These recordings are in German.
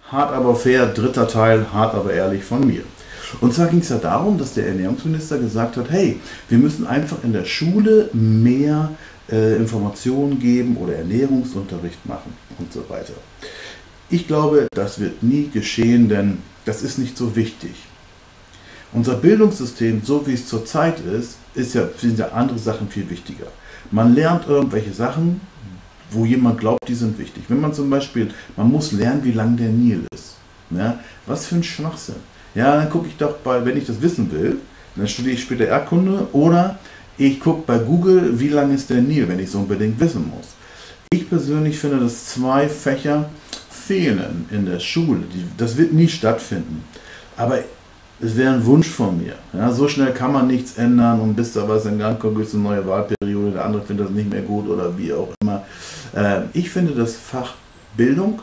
Hart aber fair, dritter Teil, hart aber ehrlich von mir. Und zwar ging es ja darum, dass der Ernährungsminister gesagt hat, hey, wir müssen einfach in der Schule mehr Informationen geben oder Ernährungsunterricht machen und so weiter. Ich glaube, das wird nie geschehen, denn das ist nicht so wichtig. Unser Bildungssystem, so wie es zurzeit ist, sind ja andere Sachen viel wichtiger. Man lernt irgendwelche Sachen, wo jemand glaubt, die sind wichtig. Wenn man zum Beispiel, man muss lernen, wie lang der Nil ist. Ja, was für ein Schwachsinn. Ja, dann gucke ich doch wenn ich das wissen will, dann studiere ich später Erdkunde oder ich gucke bei Google, wie lang ist der Nil, wenn ich so unbedingt wissen muss. Ich persönlich finde, dass 2 Fächer fehlen in der Schule. Das wird nie stattfinden. Aber es wäre ein Wunsch von mir. Ja, so schnell kann man nichts ändern und bis da was in Gang kommt, ist eine neue Wahlperiode, der andere findet das nicht mehr gut oder wie auch immer. Ich finde das Fach Bildung,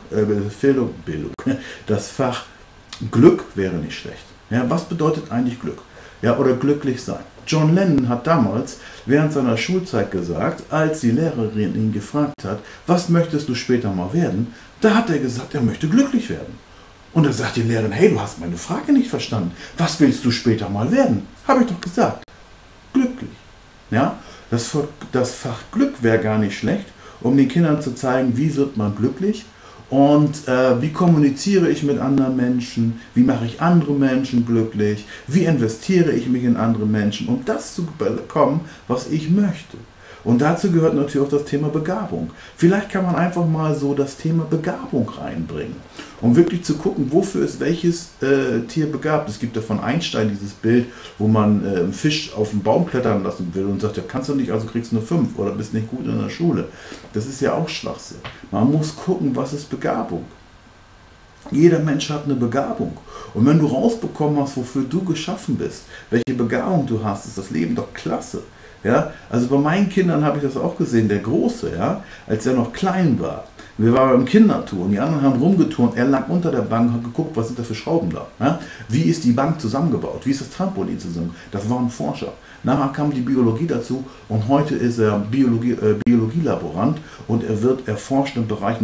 das Fach Glück wäre nicht schlecht. Ja, was bedeutet eigentlich Glück? Ja, oder glücklich sein. John Lennon hat damals während seiner Schulzeit gesagt, als die Lehrerin ihn gefragt hat, was möchtest du später mal werden? Da hat er gesagt, er möchte glücklich werden. Und da sagt die Lehrerin, hey, du hast meine Frage nicht verstanden. Was willst du später mal werden? Habe ich doch gesagt. Glücklich. Ja, das Fach Glück wäre gar nicht schlecht, um den Kindern zu zeigen, wie wird man glücklich und wie kommuniziere ich mit anderen Menschen, wie mache ich andere Menschen glücklich, wie investiere ich mich in andere Menschen, um das zu bekommen, was ich möchte. Und dazu gehört natürlich auch das Thema Begabung. Vielleicht kann man einfach mal so das Thema Begabung reinbringen, um wirklich zu gucken, wofür ist welches Tier begabt. Es gibt ja von Einstein dieses Bild, wo man einen Fisch auf den Baum klettern lassen will und sagt, ja, kannst du nicht, also kriegst du eine 5 oder bist nicht gut in der Schule. Das ist ja auch Schwachsinn. Man muss gucken, was ist Begabung. Jeder Mensch hat eine Begabung. Und wenn du rausbekommen hast, wofür du geschaffen bist, welche Begabung du hast, ist das Leben doch klasse. Ja, also bei meinen Kindern habe ich das auch gesehen, der Große, ja, als er noch klein war. Wir waren beim Kinderturnen, die anderen haben rumgeturnt, er lag unter der Bank und hat geguckt, was sind da für Schrauben da. Ja? Wie ist die Bank zusammengebaut, wie ist das Trampolin zusammengebaut. Das waren Forscher. Nachher kam die Biologie dazu und heute ist er Biologielaborant und er erforscht im Bereich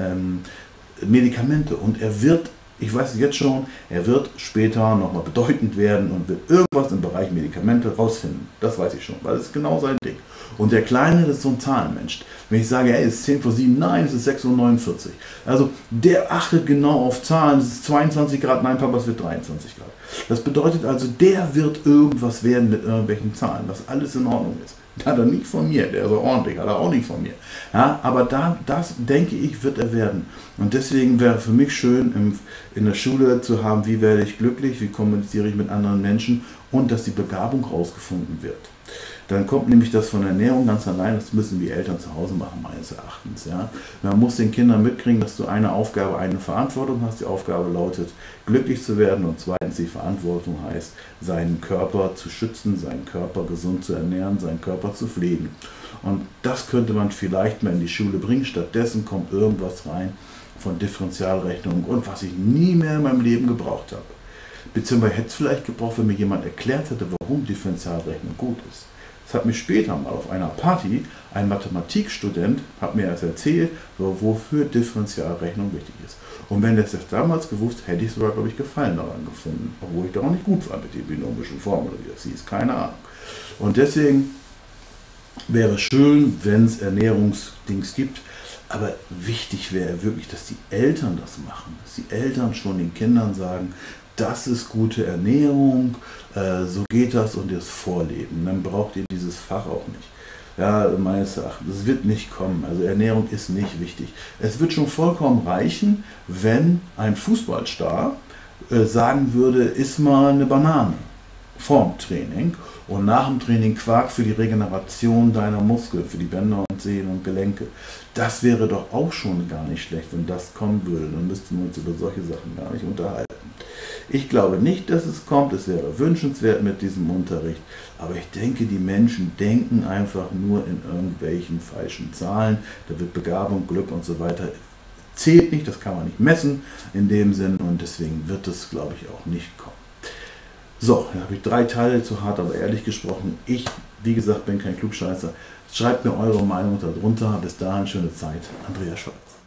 Medikamente und er wird, ich weiß es jetzt schon, er wird später nochmal bedeutend werden und wird irgendwas im Bereich Medikamente rausfinden. Das weiß ich schon, weil es ist genau sein Ding. Und der Kleine, das ist so ein Zahlenmensch. Wenn ich sage, ey, es ist 10 vor 7, nein, es ist 6:49 Uhr. Also der achtet genau auf Zahlen, es ist 22 Grad, nein Papa, es wird 23 Grad. Das bedeutet also, der wird irgendwas werden mit irgendwelchen Zahlen, was alles in Ordnung ist. Hat er nicht von mir, der ist ordentlich, hat er auch nicht von mir. Ja, aber das denke ich, wird er werden. Und deswegen wäre für mich schön, in der Schule zu haben, wie werde ich glücklich, wie kommuniziere ich mit anderen Menschen und dass die Begabung rausgefunden wird. Dann kommt nämlich das von Ernährung ganz allein, das müssen die Eltern zu Hause machen, meines Erachtens. Ja. Man muss den Kindern mitkriegen, dass du eine Aufgabe, eine Verantwortung hast. Die Aufgabe lautet, glücklich zu werden und zweitens die Verantwortung heißt, seinen Körper zu schützen, seinen Körper gesund zu ernähren, seinen Körper zu pflegen. Und das könnte man vielleicht mal in die Schule bringen. Stattdessen kommt irgendwas rein von Differentialrechnung und was ich nie mehr in meinem Leben gebraucht habe. Beziehungsweise hätte es vielleicht gebraucht, wenn mir jemand erklärt hätte, warum Differentialrechnung gut ist. Das hat mir später mal auf einer Party ein Mathematikstudent hat mir das erzählt, wofür Differentialrechnung wichtig ist. Und wenn das damals gewusst, hätte ich sogar, glaube ich, Gefallen daran gefunden, obwohl ich da auch nicht gut war mit den binomischen Formen oder wie das hieß, keine Ahnung. Und deswegen wäre es schön, wenn es Ernährungsdings gibt, aber wichtig wäre wirklich, dass die Eltern das machen, dass die Eltern schon den Kindern sagen, das ist gute Ernährung, so geht das und das vorleben. Dann braucht ihr dieses Fach auch nicht. Ja, meines Erachtens, es wird nicht kommen. Also Ernährung ist nicht wichtig. Es wird schon vollkommen reichen, wenn ein Fußballstar sagen würde, iss mal eine Banane vorm Training und nach dem Training Quark für die Regeneration deiner Muskeln, für die Bänder und Sehnen und Gelenke. Das wäre doch auch schon gar nicht schlecht, wenn das kommen würde. Dann müssten wir uns über solche Sachen gar nicht unterhalten. Ich glaube nicht, dass es kommt. Es wäre wünschenswert mit diesem Unterricht. Aber ich denke, die Menschen denken einfach nur in irgendwelchen falschen Zahlen. Da wird Begabung, Glück und so weiter zählt nicht. Das kann man nicht messen in dem Sinn. Und deswegen wird es, glaube ich, auch nicht kommen. So, dann habe ich 3 Teile zu hart, aber ehrlich gesprochen. Ich, wie gesagt, bin kein Klugscheißer. Schreibt mir eure Meinung darunter. Bis dahin, schöne Zeit. Andreas Scholz.